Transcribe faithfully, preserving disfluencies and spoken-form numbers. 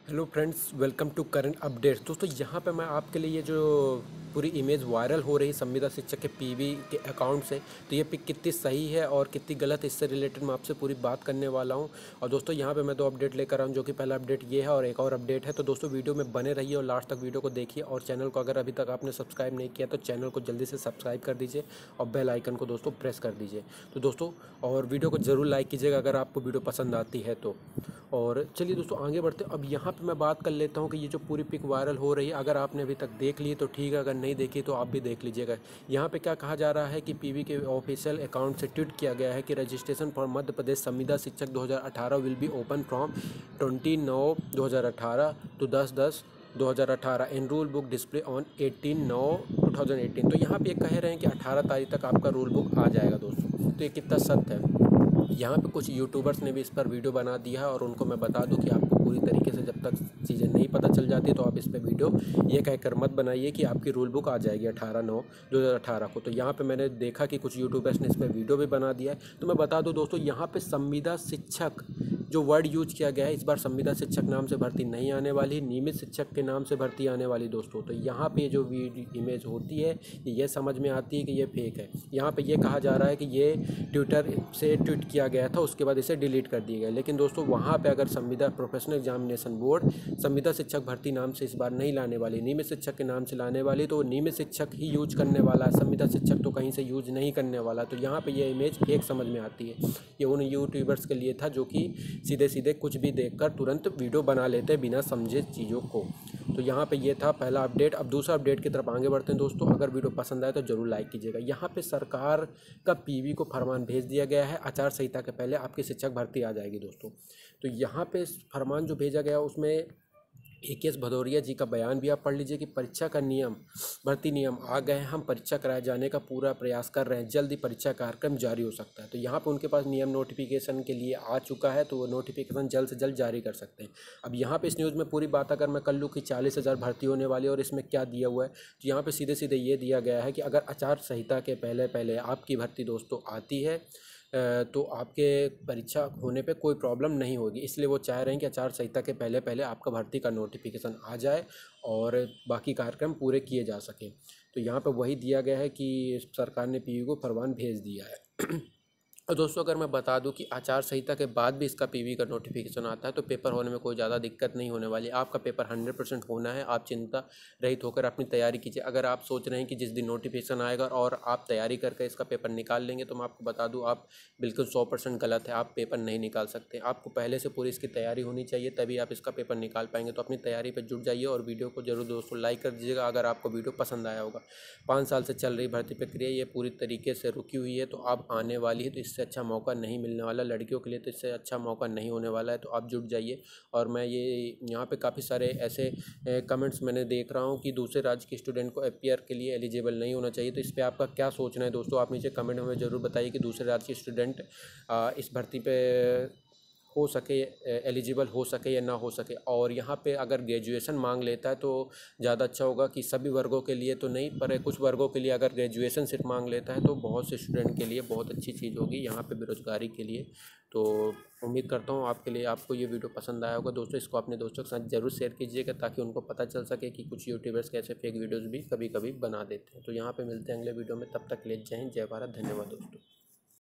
Hello friends, welcome to current updates. दोस्तों यहाँ पे मैं आपके लिए ये जो पूरी इमेज वायरल हो रही है संविदा शिक्षक के पीवी के अकाउंट से, तो ये पिक कितनी सही है और कितनी गलत है, इससे रिलेटेड मैं आपसे पूरी बात करने वाला हूँ। और दोस्तों यहाँ पे मैं दो अपडेट लेकर आया हूँ, जो कि पहला अपडेट ये है और एक और अपडेट है। तो दोस्तों वीडियो में बने रहिए और लास्ट तक वीडियो को देखिए, और चैनल को अगर अभी तक आपने सब्सक्राइब नहीं किया तो चैनल को जल्दी से सब्सक्राइब कर दीजिए और बेल आइकन को दोस्तों प्रेस कर दीजिए। तो दोस्तों और वीडियो को ज़रूर लाइक कीजिएगा अगर आपको वीडियो पसंद आती है तो। और चलिए दोस्तों आगे बढ़ते हैं। अब यहाँ पे मैं बात कर लेता हूँ कि ये जो पूरी पिक वायरल हो रही है, अगर आपने अभी तक देख ली तो ठीक है, अगर नहीं देखी तो आप भी देख लीजिएगा। यहाँ पे क्या कहा जा रहा है कि पीवी के ऑफिशियल अकाउंट से ट्वीट किया गया है कि रजिस्ट्रेशन फॉर मध्य प्रदेश संविदा शिक्षक दो हज़ार अठारह will be open from twenty नौ दो हज़ार अठारह टू दस दस दो हज़ार अठारह। In rule book display on eighteen नौ टू थाउजेंड एटीन। तो यहाँ पे कह रहे हैं कि अठारह तारीख तक आपका रूल बुक आ जाएगा दोस्तों। तो ये कितना सत्य है। यहाँ पे कुछ यूट्यूबर्स ने भी इस पर वीडियो बना दिया है, और उनको मैं बता दूं कि आपको पूरी तरीके से जब तक चीज़ें नहीं पता चल जाती तो आप इस पर वीडियो ये कहकर मत बनाइए कि आपकी रूल बुक आ जाएगी अठारह नौ दो हज़ार अठारह को। तो यहाँ पे मैंने देखा कि कुछ यूट्यूबर्स ने इस पर वीडियो भी बना दिया है। तो मैं बता दूं दोस्तों, यहाँ पे संविदा शिक्षक जो वर्ड यूज किया गया है, इस बार संविदा शिक्षक नाम से भर्ती नहीं आने वाली, नियमित शिक्षक के नाम से भर्ती आने वाली दोस्तों। तो यहाँ पे जो इमेज होती है ये समझ में आती है कि ये फेक है। यहाँ पे ये कहा जा रहा है कि ये ट्विटर से ट्वीट किया गया था, उसके बाद इसे डिलीट कर दिया गया। लेकिन दोस्तों वहाँ पे अगर संविदा प्रोफेशनल एग्जामिनेशन बोर्ड संविदा शिक्षक भर्ती नाम से इस बार नहीं लाने वाली, नियमित शिक्षक के नाम से लाने वाली, तो नियमित शिक्षक ही यूज करने वाला है, संविदा शिक्षक तो कहीं से यूज नहीं करने वाला। तो यहाँ पे ये इमेज फेक समझ में आती है। ये उन यूट्यूबर्स के लिए था जो कि सीधे सीधे कुछ भी देखकर तुरंत वीडियो बना लेते हैं बिना समझे चीज़ों को। तो यहाँ पे ये था पहला अपडेट। अब दूसरा अपडेट की तरफ आगे बढ़ते हैं दोस्तों। अगर वीडियो पसंद आए तो जरूर लाइक कीजिएगा। यहाँ पे सरकार का पीवी को फरमान भेज दिया गया है, आचार संहिता के पहले आपकी शिक्षक भर्ती आ जाएगी दोस्तों। तो यहाँ पे फरमान जो भेजा गया उसमें ए के एस भदौरिया जी का बयान भी आप पढ़ लीजिए कि परीक्षा का नियम, भर्ती नियम आ गए हैं, हम परीक्षा कराए जाने का पूरा प्रयास कर रहे हैं, जल्द ही परीक्षा कार्यक्रम जारी हो सकता है। तो यहाँ पे उनके पास नियम नोटिफिकेशन के लिए आ चुका है, तो वो नोटिफिकेशन जल्द से जल्द जारी कर सकते हैं। अब यहाँ पे इस न्यूज़ में पूरी बात अगर मैं कर लूँ कि चालीस हज़ार भर्ती होने वाली है और इसमें क्या दिया हुआ है, तो यहाँ पर सीधे सीधे ये दिया गया है कि अगर आचार संहिता के पहले पहले आपकी भर्ती दोस्तों आती है तो आपके परीक्षा होने पे कोई प्रॉब्लम नहीं होगी। इसलिए वो चाह रहे हैं कि आचार संहिता के पहले पहले आपका भर्ती का नोटिफिकेशन आ जाए और बाकी कार्यक्रम पूरे किए जा सकें। तो यहाँ पे वही दिया गया है कि सरकार ने पीवी को फरमान भेज दिया है। और दोस्तों अगर मैं बता दूं कि आचार संहिता के बाद भी इसका पीवी का नोटिफिकेशन आता है तो पेपर होने में कोई ज़्यादा दिक्कत नहीं होने वाली। आपका पेपर हंड्रेड परसेंट होना है, आप चिंता रहित होकर अपनी तैयारी कीजिए। अगर आप सोच रहे हैं कि जिस दिन नोटिफिकेशन आएगा और आप तैयारी करके इसका पेपर निकाल लेंगे, तो मैं आपको बता दूँ आप बिल्कुल सौ परसेंट गलत है। आप पेपर नहीं निकाल सकते। आपको पहले से पूरी इसकी तैयारी होनी चाहिए, तभी आप इसका पेपर निकाल पाएंगे। तो अपनी तैयारी पर जुट जाइए और वीडियो को जरूर दोस्तों लाइक कर दीजिएगा अगर आपको वीडियो पसंद आया होगा। पाँच साल से चल रही भर्ती प्रक्रिया ये पूरी तरीके से रुकी हुई है, तो अब आने वाली है, तो इससे अच्छा मौका नहीं मिलने वाला। लड़कियों के लिए तो इससे अच्छा मौका नहीं होने वाला है, तो आप जुट जाइए। और मैं ये यहाँ पे काफ़ी सारे ऐसे कमेंट्स मैंने देख रहा हूँ कि दूसरे राज्य के स्टूडेंट को एपीआर के लिए एलिजिबल नहीं होना चाहिए। तो इस पर आपका क्या सोचना है दोस्तों, आप नीचे कमेंट में ज़रूर बताइए कि दूसरे राज्य के स्टूडेंट इस भर्ती पे हो सके, एलिजिबल हो सके या ना हो सके। और यहाँ पे अगर ग्रेजुएशन मांग लेता है तो ज़्यादा अच्छा होगा कि सभी वर्गों के लिए तो नहीं, पर कुछ वर्गों के लिए अगर ग्रेजुएशन सिर्फ मांग लेता है तो बहुत से स्टूडेंट के लिए बहुत अच्छी चीज़ होगी यहाँ पे बेरोज़गारी के लिए। तो उम्मीद करता हूँ आपके लिए आपको ये वीडियो पसंद आया होगा दोस्तों। इसको अपने दोस्तों के साथ ज़रूर शेयर कीजिएगा ताकि उनको पता चल सके कि कुछ यूट्यूबर्स कैसे फेक वीडियोज़ भी कभी कभी बना देते हैं। तो यहाँ पर मिलते हैं अगले वीडियो में, तब तक ले जय हिंद, जय भारत, धन्यवाद दोस्तों।